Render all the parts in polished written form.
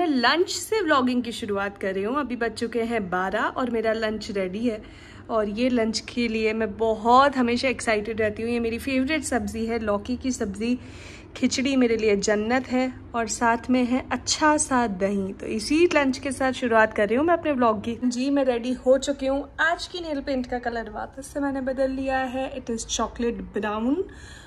Lunch से vlogging की शुरुआत कर रही हूँ। अभी बज चुके हैं 12 और मेरा लंच रेडी है। और ये लंच के लिए मैं बहुत हमेशा एक्साइटेड रहती हूँ। ये मेरी फेवरेट सब्ज़ी है, लौकी की सब्ज़ी। खिचड़ी मेरे लिए जन्नत है और साथ में है अच्छा सा दही। तो इसी लंच के साथ शुरुआत कर रही हूँ मैं अपने व्लॉग की। जी मैं रेडी हो चुकी हूँ। आज की नेल पेंट का कलर वापस से मैंने बदल लिया है। It is chocolate brown.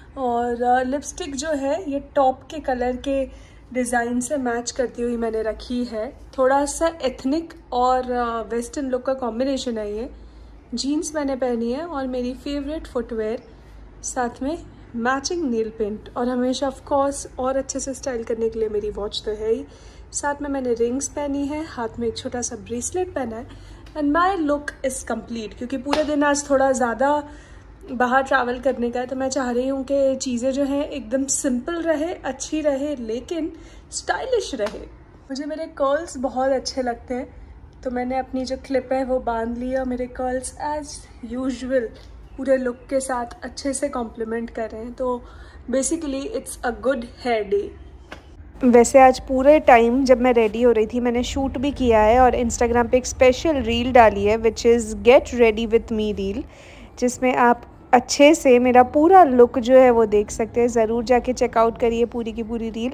और लिपस्टिक जो है ये टॉप के कलर के डिज़ाइन से मैच करती हुई मैंने रखी है। थोड़ा सा एथनिक और वेस्टर्न लुक का कॉम्बिनेशन है ये। जीन्स मैंने पहनी है और मेरी फेवरेट फुटवेयर, साथ में मैचिंग नेल पेंट। और हमेशा ऑफ कोर्स और अच्छे से स्टाइल करने के लिए मेरी वॉच तो है ही। साथ में मैंने रिंग्स पहनी है, हाथ में एक छोटा सा ब्रेसलेट पहना है। And my look is complete. क्योंकि पूरे दिन आज थोड़ा ज़्यादा बाहर ट्रैवल करने का है, तो मैं चाह रही हूँ कि चीज़ें जो हैं एकदम सिंपल रहे, अच्छी रहे, लेकिन स्टाइलिश रहे। मुझे मेरे कर्ल्स बहुत अच्छे लगते हैं, तो मैंने अपनी जो क्लिप है वो बांध ली और मेरे कर्ल्स एज यूजुअल पूरे लुक के साथ अच्छे से कॉम्प्लीमेंट कर रहे हैं। तो basically it's a good hair day. वैसे आज पूरे टाइम जब मैं रेडी हो रही थी मैंने शूट भी किया है और इंस्टाग्राम पे एक स्पेशल रील डाली है, which is get ready with me reel, जिसमें आप अच्छे से मेरा पूरा लुक जो है वो देख सकते हैं। ज़रूर जाके चेकआउट करिए पूरी की पूरी रील।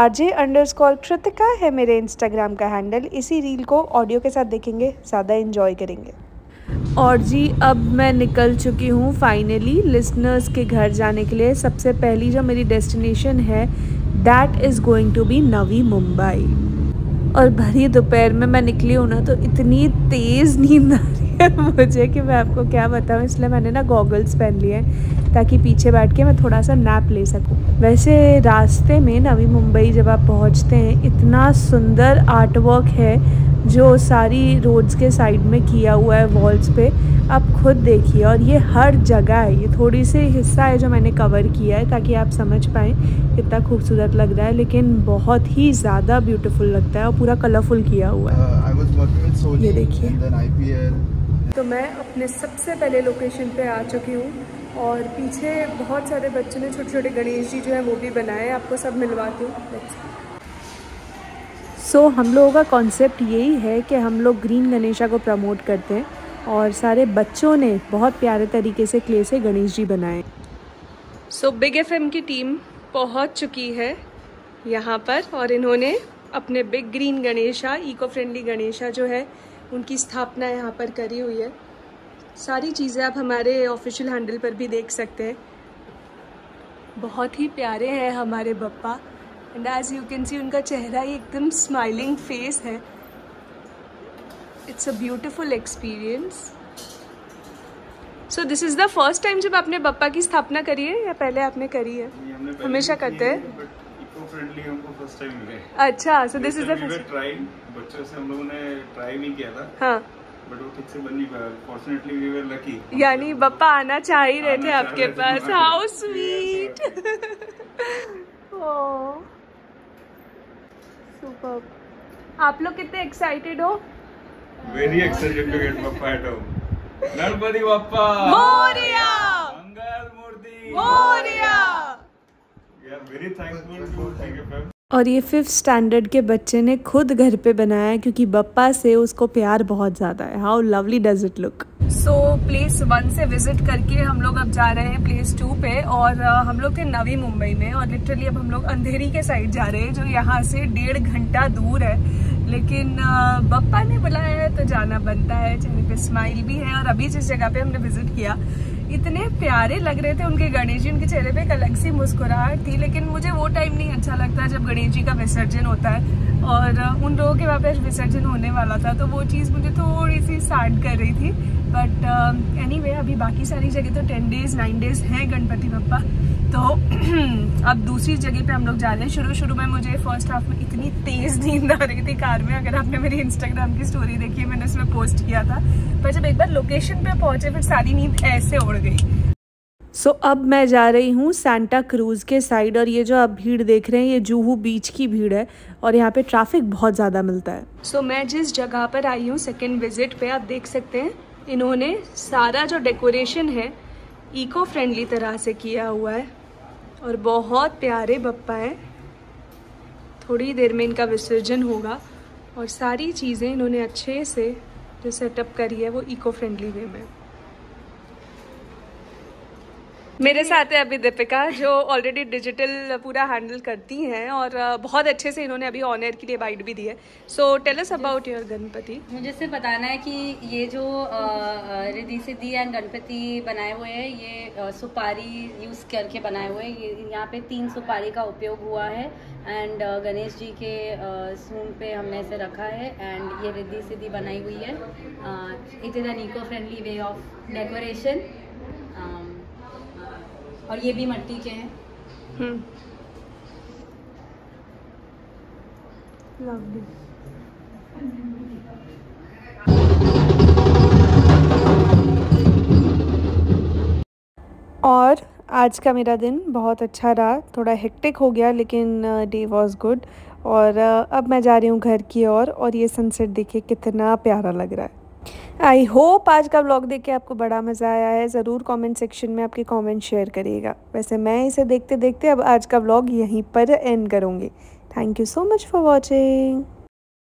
RJ_कृतिका है मेरे इंस्टाग्राम का हैंडल। इसी रील को ऑडियो के साथ देखेंगे, ज़्यादा इन्जॉय करेंगे। और जी अब मैं निकल चुकी हूँ फाइनली लिसनर्स के घर जाने के लिए। सबसे पहली जो मेरी डेस्टिनेशन है that is going to be Navi Mumbai. और भरी दोपहर में मैं निकली हूँ ना, तो इतनी तेज़ नींद आ रही है मुझे कि मैं आपको क्या बताऊँ। इसलिए मैंने ना गॉगल्स पहन लिए हैं ताकि पीछे बैठ के मैं थोड़ा सा नैप ले सकूँ। वैसे रास्ते में नवी मुंबई जब आप पहुँचते हैं, इतना सुंदर आर्ट वर्क है जो सारी रोड्स के साइड में किया हुआ है वॉल्स पे। आप खुद देखिए। और ये हर जगह है, ये थोड़ी सी हिस्सा है जो मैंने कवर किया है ताकि आप समझ पाएँ कितना खूबसूरत लग रहा है, लेकिन बहुत ही ज़्यादा ब्यूटीफुल लगता है और पूरा कलरफुल किया हुआ है। ये देखिए। तो मैं अपने सबसे पहले लोकेशन पे आ चुकी हूँ और पीछे बहुत सारे बच्चों ने छोटे छोटे गणेश जी जो है वो भी बनाए हैं। आपको सब मिलवाती हूँ। सो हम लोगों का कॉन्सेप्ट यही है कि हम लोग ग्रीन गणेशा को प्रमोट करते हैं और सारे बच्चों ने बहुत प्यारे तरीके से क्ले से गणेश जी बनाए। सो बिग FM की टीम पहुंच चुकी है यहाँ पर और इन्होंने अपने big green Ganesha, eco friendly Ganesha जो है उनकी स्थापना यहाँ पर करी हुई है। सारी चीज़ें आप हमारे ऑफिशियल हैंडल पर भी देख सकते हैं। बहुत ही प्यारे हैं हमारे Bappa. And as you can see उनका चेहरा ही एकदम स्माइलिंग फेस है। It's a beautiful experience. So this is the first time जब आपने बप्पा की स्थापना करी है या पहले आपने करी है? हमेशा करते हैं। इको फ्रेंडली हमको फर्स्ट टाइम मिले। अच्छा, so this is the first try. बच्चों से हम लोगों ने ट्राई भी किया था। हाँ, बट वो ठीक से बन नहीं पाया। Fortunately we were lucky. यानी बप्पा आना चाह ही रहे थे आपके पास। How sweet. Oh super. आप लोग कितने एक्साइटेड हो? Very excited to get Bappa at home. Ganpati Bappa Morya, Mangal Murti Morya. We are very thankful to thank you. और ये 5th स्टैंडर्ड के बच्चे ने खुद घर पे बनाया क्योंकि बप्पा से उसको प्यार बहुत ज़्यादा है। How lovely does it look. So place 1 से विजिट करके हम लोग अब जा रहे हैं प्लेस 2 पे। और हम लोग थे नवी मुंबई में और लिटरली अब हम लोग अंधेरी के साइड जा रहे हैं जो यहाँ से 1.5 घंटा दूर है। लेकिन बप्पा ने बुलाया है तो जाना बनता है। चेहरे पे स्माइल भी है। और अभी जिस जगह पे हमने विजिट किया इतने प्यारे लग रहे थे उनके गणेश जी। उनके चेहरे पे एक अलग सी मुस्कुराहट थी। लेकिन मुझे वो टाइम नहीं अच्छा लगता जब गणेश जी का विसर्जन होता है और उन लोगों के वहाँ पे विसर्जन होने वाला था, तो वो चीज़ मुझे थोड़ी सी सैड कर रही थी। बट एनीवे अभी बाकी सारी जगह तो 10 डेज 9 डेज हैं गणपति बप्पा। तो अब दूसरी जगह पे हम लोग जा रहे हैं। शुरू में मुझे फर्स्ट हाफ में इतनी तेज़ नींद आ रही थी कार में। अगर आपने मेरी इंस्टाग्राम की स्टोरी देखी है, मैंने उसमें पोस्ट किया था। पर जब एक बार लोकेशन पे पहुंचे फिर सारी नींद ऐसे उड़ गई। सो अब मैं जा रही हूँ सांता क्रूज़ के साइड। और ये जो आप भीड़ देख रहे हैं ये जुहू बीच की भीड़ है और यहाँ पे ट्रैफिक बहुत ज़्यादा मिलता है। सो मैं जिस जगह पर आई हूँ सेकेंड विजिट पे, आप देख सकते हैं इन्होंने सारा जो डेकोरेशन है इको फ्रेंडली तरह से किया हुआ है और बहुत प्यारे बप्पा हैं। थोड़ी देर में इनका विसर्जन होगा और सारी चीज़ें इन्होंने अच्छे से जो सेटअप करी है वो इको फ्रेंडली वे में। मेरे साथ है अभी दीपिका जो ऑलरेडी डिजिटल पूरा हैंडल करती हैं और बहुत अच्छे से इन्होंने अभी ऑन एयर के लिए बाइट भी दी है। So tell us about your Ganpati. मुझे सिर्फ बताना है कि ये जो रिद्धि सिद्धि एंड गणपति बनाए हुए हैं ये सुपारी यूज़ करके बनाए हुए हैं। ये यहाँ पे 3 सुपारी का उपयोग हुआ है एंड गणेश जी के सूंड पे हमने इसे रखा है एंड ये रिद्धि सिद्धि बनाई हुई है। It is an eco friendly way of decoration और ये भी मिट्टी के हैं। लवली। और आज का मेरा दिन बहुत अच्छा रहा, थोड़ा हेक्टिक हो गया लेकिन डे वाज गुड। और अब मैं जा रही हूँ घर की ओर और ये सनसेट देखिए कितना प्यारा लग रहा है। आई होप आज का व्लॉग देख के आपको बड़ा मज़ा आया है। ज़रूर कमेंट सेक्शन में आपके कमेंट शेयर करिएगा। वैसे मैं इसे देखते देखते अब आज का व्लॉग यहीं पर एंड करूँगी। Thank you so much for watching.